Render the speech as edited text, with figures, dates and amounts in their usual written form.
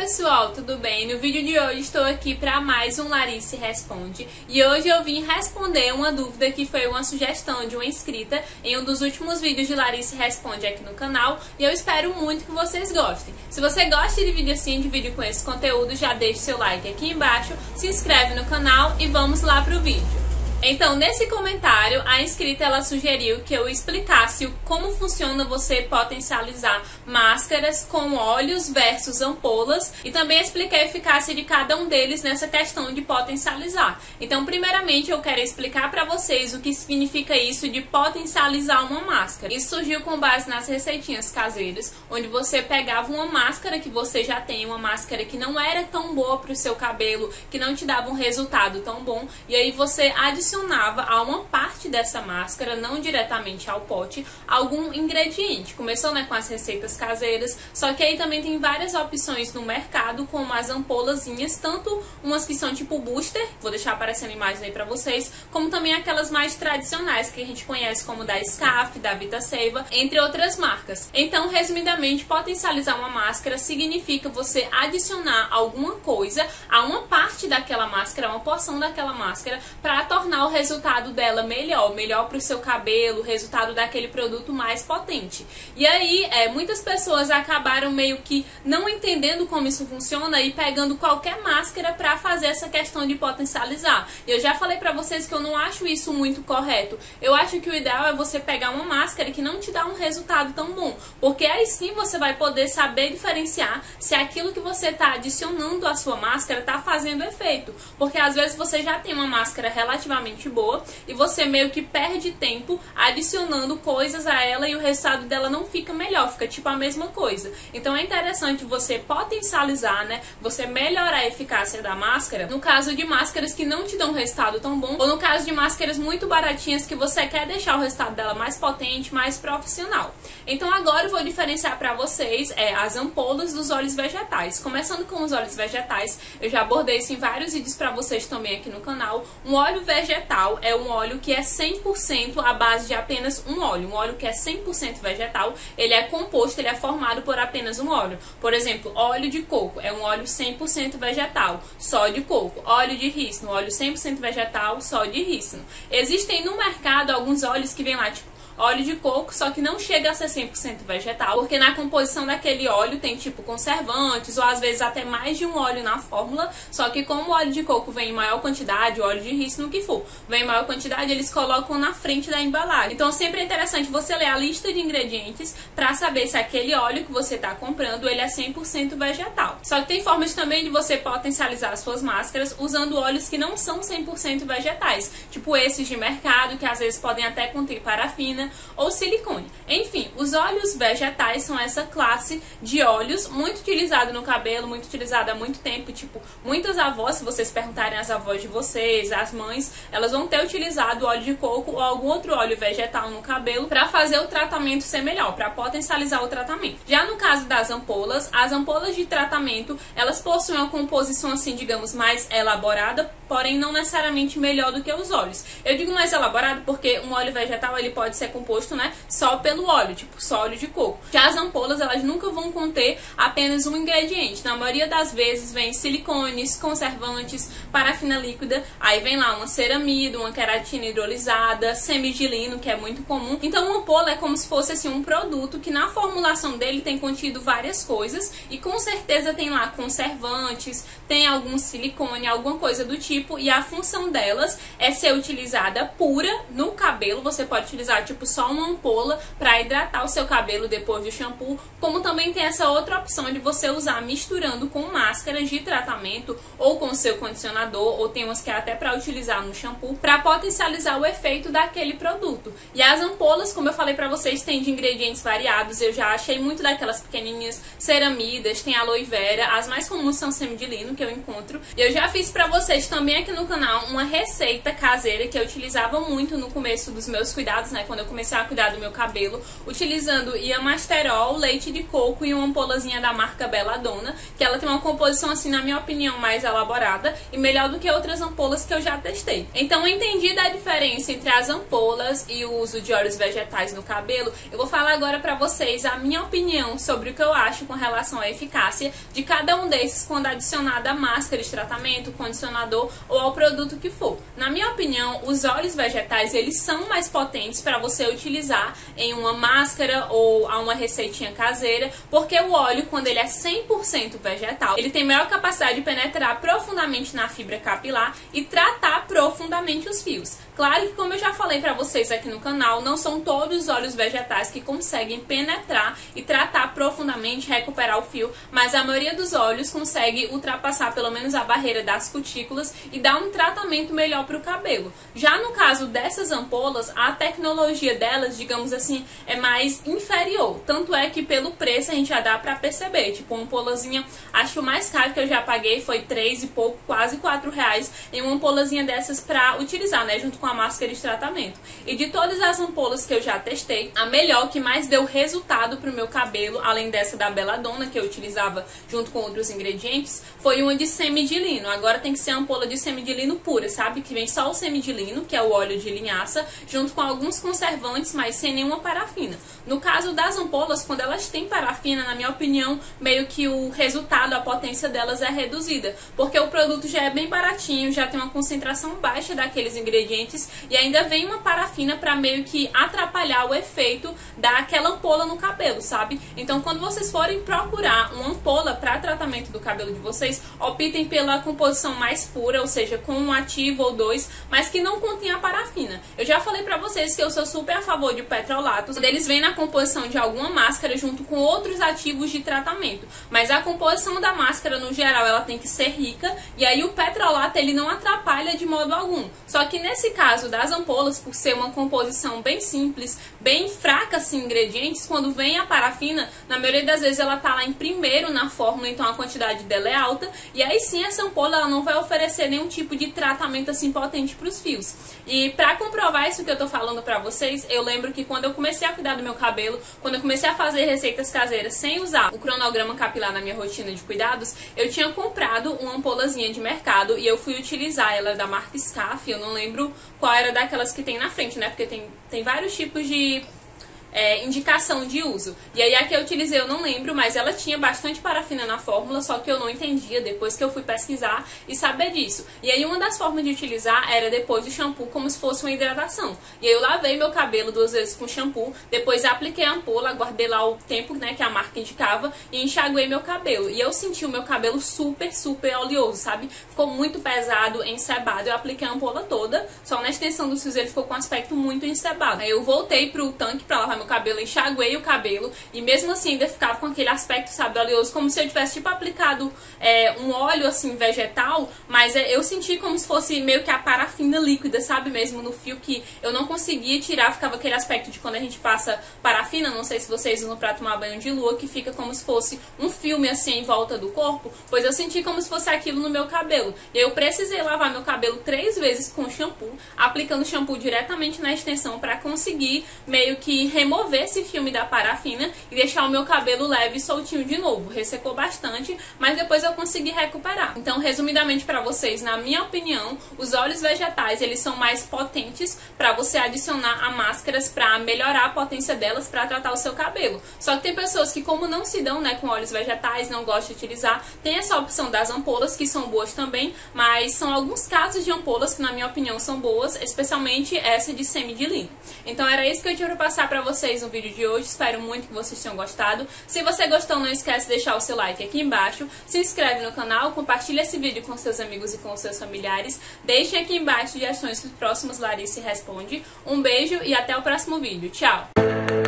pessoal, tudo bem? No vídeo de hoje estou aqui para mais um Larice Responde e hoje eu vim responder uma dúvida que foi uma sugestão de uma inscrita em um dos últimos vídeos de Larice Responde aqui no canal e eu espero muito que vocês gostem. Se você gosta de vídeo assim, de vídeo com esse conteúdo, já deixe seu like aqui embaixo, se inscreve no canal e vamos lá pro vídeo. Então, nesse comentário, a inscrita ela sugeriu que eu explicasse como funciona você potencializar máscaras com óleos versus ampolas e também expliquei a eficácia de cada um deles nessa questão de potencializar. Então, primeiramente, eu quero explicar para vocês o que significa isso de potencializar uma máscara. Isso surgiu com base nas receitinhas caseiras, onde você pegava uma máscara que você já tem, uma máscara que não era tão boa para o seu cabelo, que não te dava um resultado tão bom, e aí você adicionava a uma parte dessa máscara, não diretamente ao pote, algum ingrediente. Começou, né, com as receitas caseiras, só que aí também tem várias opções no mercado, como as ampolazinhas, tanto umas que são tipo booster, vou deixar aparecendo imagens aí pra vocês, como também aquelas mais tradicionais, que a gente conhece como da Scaf, da Vitaseva, entre outras marcas. Então, resumidamente, potencializar uma máscara significa você adicionar alguma coisa a uma parte daquela máscara, uma porção daquela máscara, para tornar o resultado dela melhor para o seu cabelo, o resultado daquele produto mais potente. E aí, muitas pessoas acabaram meio que não entendendo como isso funciona e pegando qualquer máscara para fazer essa questão de potencializar. E eu já falei para vocês que eu não acho isso muito correto. Eu acho que o ideal é você pegar uma máscara que não te dá um resultado tão bom, porque aí sim você vai poder saber diferenciar se aquilo que você está adicionando à sua máscara está fazendo efeito. Porque às vezes você já tem uma máscara relativamente boa e você meio que perde tempo adicionando coisas a ela e o resultado dela não fica melhor, fica tipo a mesma coisa. Então é interessante você potencializar, né? Você melhorar a eficácia da máscara no caso de máscaras que não te dão um resultado tão bom ou no caso de máscaras muito baratinhas que você quer deixar o resultado dela mais potente, mais profissional. Então agora eu vou diferenciar para vocês as ampolas dos óleos vegetais. Começando com os óleos vegetais, eu já abordei isso em vários vídeos para vocês também aqui no canal. Um óleo vegetal é um óleo que é 100% à base de apenas um óleo. Um óleo que é 100% vegetal, ele é composto, ele é formado por apenas um óleo. Por exemplo, óleo de coco é um óleo 100% vegetal, só de coco. Óleo de rícino, óleo 100% vegetal, só de rícino. Existem no mercado alguns óleos que vem lá, tipo, óleo de coco, só que não chega a ser 100% vegetal, porque na composição daquele óleo tem tipo conservantes ou às vezes até mais de um óleo na fórmula, só que como o óleo de coco vem em maior quantidade, o óleo de rícino, o que for, vem em maior quantidade, eles colocam na frente da embalagem. Então sempre é interessante você ler a lista de ingredientes para saber se aquele óleo que você está comprando, ele é 100% vegetal. Só que tem formas também de você potencializar as suas máscaras usando óleos que não são 100% vegetais, tipo esses de mercado, que às vezes podem até conter parafina ou silicone. Enfim, os óleos vegetais são essa classe de óleos muito utilizado no cabelo, muito utilizado há muito tempo. Tipo, muitas avós, se vocês perguntarem às avós de vocês, às mães, elas vão ter utilizado óleo de coco ou algum outro óleo vegetal no cabelo para fazer o tratamento ser melhor, para potencializar o tratamento. Já no caso das ampolas, as ampolas de tratamento, elas possuem uma composição assim, digamos, mais elaborada, porém não necessariamente melhor do que os óleos. Eu digo mais elaborado porque um óleo vegetal ele pode ser composto, né, só pelo óleo, tipo só óleo de coco. Já as ampolas, elas nunca vão conter apenas um ingrediente. Na maioria das vezes vem silicones, conservantes, parafina líquida, aí vem lá uma ceramida, uma queratina hidrolisada, semidilino, que é muito comum. Então uma ampola é como se fosse assim um produto que na formulação dele tem contido várias coisas e com certeza tem lá conservantes, tem algum silicone, alguma coisa do tipo, e a função delas é ser utilizada pura no cabelo. Você pode utilizar tipo só uma ampola para hidratar o seu cabelo depois do shampoo, como também tem essa outra opção de você usar misturando com máscaras de tratamento ou com o seu condicionador, ou tem umas que é até para utilizar no shampoo, para potencializar o efeito daquele produto. E as ampolas, como eu falei para vocês, tem de ingredientes variados. Eu já achei muito daquelas pequenininhas ceramidas, tem aloe vera, as mais comuns são semidilino que eu encontro. E eu já fiz para vocês também aqui no canal uma receita caseira que eu utilizava muito no começo dos meus cuidados, né, quando eu comecei a cuidar do meu cabelo, utilizando Iamasterol, leite de coco e uma ampolazinha da marca Belladonna, que ela tem uma composição, assim, na minha opinião, mais elaborada e melhor do que outras ampolas que eu já testei. Então, entendida a diferença entre as ampolas e o uso de óleos vegetais no cabelo, eu vou falar agora pra vocês a minha opinião sobre o que eu acho com relação à eficácia de cada um desses quando adicionada a máscara de tratamento, condicionador ou ao produto que for. Na minha opinião, os óleos vegetais, eles são mais potentes para você utilizar em uma máscara ou a uma receitinha caseira, porque o óleo, quando ele é 100% vegetal, ele tem maior capacidade de penetrar profundamente na fibra capilar e tratar profundamente os fios. Claro que, como eu já falei pra vocês aqui no canal, não são todos os óleos vegetais que conseguem penetrar e tratar profundamente, recuperar o fio, mas a maioria dos óleos consegue ultrapassar pelo menos a barreira das cutículas e dar um tratamento melhor pro cabelo. Já no caso dessas ampolas, a tecnologia delas, digamos assim, é mais inferior. Tanto é que pelo preço a gente já dá pra perceber. Tipo, uma ampolazinha, acho que o mais caro que eu já paguei foi 3 e pouco, quase 4 reais em uma ampolazinha dessas pra utilizar, né, junto com a máscara de tratamento. E de todas as ampolas que eu já testei, a melhor, que mais deu resultado pro meu cabelo, além dessa da Belladonna, que eu utilizava junto com outros ingredientes, foi uma de semi de lino. Agora tem que ser a ampola de semi de lino pura, sabe? Que vem só o semi de lino, que é o óleo de linhaça, junto com alguns conservantes, mas sem nenhuma parafina. No caso das ampolas, quando elas têm parafina, na minha opinião, meio que o resultado, a potência delas é reduzida, porque o produto já é bem baratinho, já tem uma concentração baixa daqueles ingredientes e ainda vem uma parafina para meio que atrapalhar o efeito daquela ampola no cabelo, sabe? Então, quando vocês forem procurar uma ampola para tratamento do cabelo de vocês, optem pela composição mais pura, ou seja, com um ativo ou dois, mas que não contenha a parafina. Eu já falei pra vocês que eu sou super a favor de petrolatos. Eles vêm na composição de alguma máscara junto com outros ativos de tratamento, mas a composição da máscara, no geral, ela tem que ser rica, e aí o petrolato, ele não atrapalha de modo algum. Só que nesse caso das ampolas, por ser uma composição bem simples, bem fraca, assim, ingredientes, quando vem a parafina, na maioria das vezes ela tá lá em primeiro na fórmula, então a quantidade dela é alta, e aí sim essa ampola ela não vai oferecer nenhum tipo de tratamento assim potente pros fios. E pra comprovar isso que eu tô falando pra vocês, eu lembro que quando eu comecei a cuidar do meu cabelo, quando eu comecei a fazer receitas caseiras sem usar o cronograma capilar na minha rotina de cuidados, eu tinha comprado uma ampolazinha de mercado e eu fui utilizar ela da marca Scaf. Eu não lembro qual era daquelas que tem na frente, né? Porque tem vários tipos de indicação de uso. E aí a que eu utilizei eu não lembro, mas ela tinha bastante parafina na fórmula, só que eu não entendia depois que eu fui pesquisar e saber disso. E aí uma das formas de utilizar era depois do shampoo, como se fosse uma hidratação. E aí eu lavei meu cabelo 2 vezes com shampoo, depois apliquei a ampola, guardei lá o tempo, né, que a marca indicava, e enxaguei meu cabelo. E eu senti o meu cabelo super, super oleoso, sabe? Ficou muito pesado, encebado. Eu apliquei a ampola toda, só na extensão dos fios ele ficou com um aspecto muito encebado. Aí eu voltei pro tanque pra lavar meu cabelo, enxaguei o cabelo e mesmo assim ainda ficava com aquele aspecto, sabe, oleoso, como se eu tivesse tipo aplicado um óleo assim vegetal, mas eu senti como se fosse meio que a parafina líquida, sabe, mesmo no fio, que eu não conseguia tirar, ficava aquele aspecto de quando a gente passa parafina, não sei se vocês usam pra tomar banho de lua, que fica como se fosse um filme assim em volta do corpo, pois eu senti como se fosse aquilo no meu cabelo. E eu precisei lavar meu cabelo 3 vezes com shampoo, aplicando shampoo diretamente na extensão pra conseguir meio que remover esse filme da parafina e deixar o meu cabelo leve e soltinho de novo. Ressecou bastante, mas depois eu consegui recuperar. Então, resumidamente pra vocês, na minha opinião, os óleos vegetais, eles são mais potentes pra você adicionar a máscaras pra melhorar a potência delas pra tratar o seu cabelo. Só que tem pessoas que, como não se dão, né, com óleos vegetais, não gostam de utilizar, tem essa opção das ampolas, que são boas também, mas são alguns casos de ampolas que, na minha opinião, são boas, especialmente essa de semi de lino. Então, era isso que eu tinha pra passar pra vocês no vídeo de hoje. Espero muito que vocês tenham gostado. Se você gostou, não esquece de deixar o seu like aqui embaixo, se inscreve no canal, compartilha esse vídeo com seus amigos e com seus familiares, deixem aqui embaixo sugestões para os próximos Larice Responde. Um beijo e até o próximo vídeo. Tchau!